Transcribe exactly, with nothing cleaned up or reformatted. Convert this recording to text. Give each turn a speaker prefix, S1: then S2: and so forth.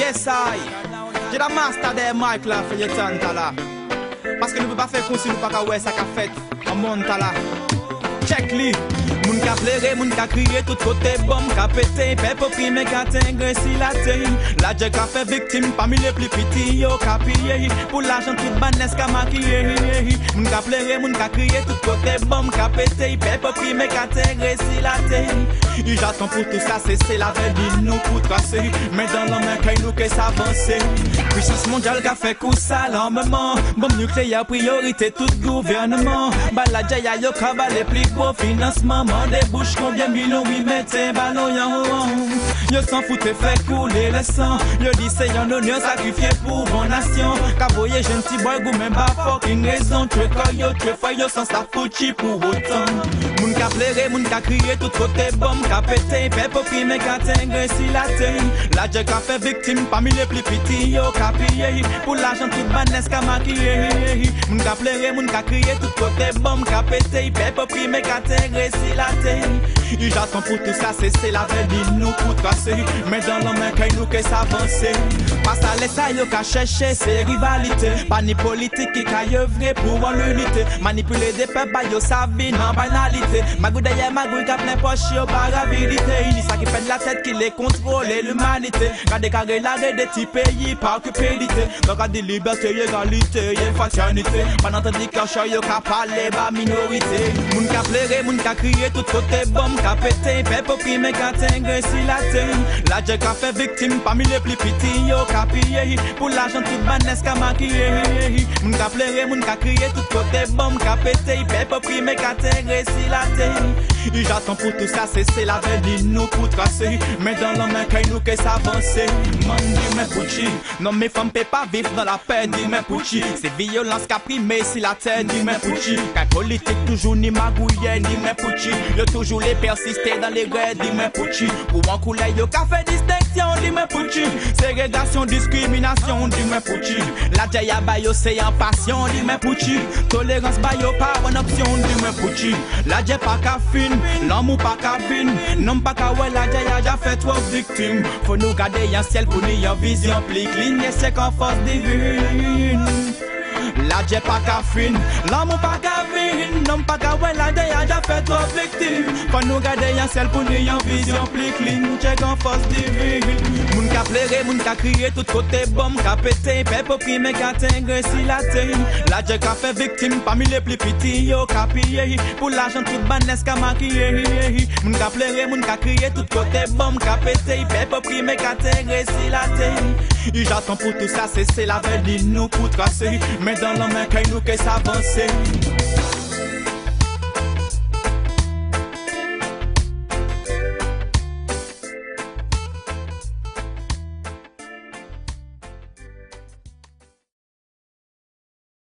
S1: Yes, I. J'ai la master des mic là, fait tant là. Parce que nous ne pouvons pas faire comme si nous ne pouvons pas faire ça qu'a fait. On monte là. Check li. Moun ka plere, moun ka kriye, tout côté bombe ka pété, peuple primé ka tingre si la terre. La dje ka fait victime parmi les plus petits yo ka piller. Pour l'argent toute banesse ka maquiller. Moun ka plere, moun ka kriye, tout côté bombe ka pété, peuple primé ka tingre si la terre. Et j'attends pour tout ça, c'est la veille nous pour tracer. Mais dans l'homme kay nous que s'avancer. Puissance mondiale ka fait coup ça l'armement. Bombe nucléaire priorité tout gouvernement. Baladja ya yo ka ba les plus gros financement. Des bouches combien millions oui mettez ballon yon yo s'en foutait fait couler le sang. Yo dit c'est un honneur sacrifié pour mon nation. Ka voye jeune petit boy go même pas fucking raison. Tu es yo tu es yo sans sa fouchi pour autant. Moun ka plere, moun ka crier tout côté bombe ka pété. Peuple primé ka tingre si la terre. La dje ka fait victime parmi les plus petits yo ka piller. Pour l'argent toute banesse ka maquiller. Moun ka plere, moun ka crier tout côté bombe ka pété. Peuple primé ka tingre si la terre. Et j'attends pour tout ça, c'est la veille nous pour tracer. Mais dans l'homme kay nous que s'avancer. Pas ça laisse ça yo ka chercher c'est rivalité. Pas ni politique qui ka œuvrer pour l'unité. Manipuler des peuples yo sa vie en banalité. Magou d'ailleurs magou ka plein poche yo par habilité. Il ça qui fait de la tête qui les contrôle l'humanité. Ka décarrer la des petits pays par cupidité. Donc a des libertés, égalité, fraternité. Pendant tandis que yo ka parler bas minorité. Moun ka plere, moun ka crier tout côté bombe ka pété, peuple primé ka tingre si la terre. La dje ka fait victime parmi les plus petits yo ka piller. Pour l'argent toute banesse ka maquiller. Moun ka plere, moun ka crier tout côté bombe ka pété, peuple primé ka tingre si la terre. Et j'attends pour tout ça, c'est la veille nous pour tracer. Mais dans l'homme kay nous que s'avancer. Man dit mais pouchi, non mes femmes peut pas vivre dans la paix, dit mais pouchi. C'est violence qu'a primé si la terre, dit mais pouchi. Car politique toujours ni magouille, dit mais pouchi. Yo toujours les persister dans les raids, dit mais pouchi. Pour en couler yo ka fait distinction, dit mais pouchi. Ségrégation, discrimination, dit mais pouchi. La djaya bayo c'est en passion, dit mais pouchi. Tolérance bayo pas une option, dit mais pouchi. La djaya pas ka fin, l'amour pas ka fin. Non pas ka ouais la djaya ja fait trop victime. Faut nous garder un ciel pour nous une vision plus clean. Et c'est qu'en force divine. La dje pas ka fin, l'amour pas ka fin. Non pas ka ouais la djaya ja fait trop victime. Faut nous garder un ciel pour nous une vision plus clean. Check en force divine. Moun ka plere, moun ka crier tout côté bombe ka pété. Peuple primé ka tingre si la terre. La dje ka fait victime parmi les plus petits yo ka piller. Pour l'argent toute banesse ka maquiller. Moun ka plere, moun ka crier tout côté bombe ka pété. Peuple primé ka tingre si la terre. Et j'attends pour tout ça, c'est la veille nous pour tracer. Mais dans l'homme kay nous que s'avancer.